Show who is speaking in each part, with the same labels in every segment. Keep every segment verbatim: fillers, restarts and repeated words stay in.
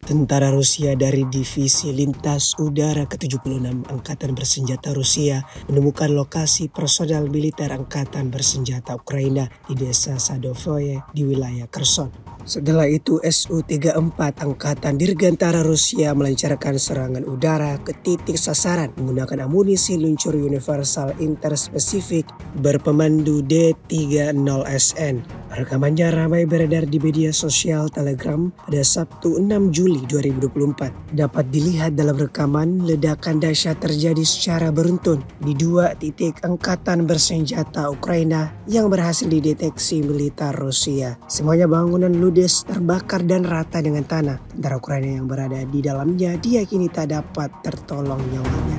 Speaker 1: Tentara Rusia dari Divisi Lintas Udara ke tujuh puluh enam Angkatan Bersenjata Rusia menemukan lokasi personel militer Angkatan Bersenjata Ukraina di desa Sadovoye di wilayah Kherson. Setelah itu S U tiga puluh empat Angkatan Dirgantara Rusia melancarkan serangan udara ke titik sasaran menggunakan amunisi luncur universal interspesifik berpemandu D tiga puluh S N. Rekamannya ramai beredar di media sosial Telegram pada Sabtu enam Juli dua ribu dua puluh empat. Dapat dilihat dalam rekaman ledakan dahsyat terjadi secara beruntun di dua titik Angkatan Bersenjata Ukraina yang berhasil dideteksi militer Rusia. Semuanya bangunan ludes, terbakar dan rata dengan tanah. Tentara Ukraina yang berada di dalamnya diyakini tak dapat tertolong nyawanya.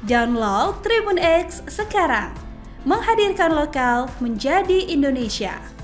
Speaker 2: Download Tribun X sekarang, menghadirkan lokal menjadi Indonesia.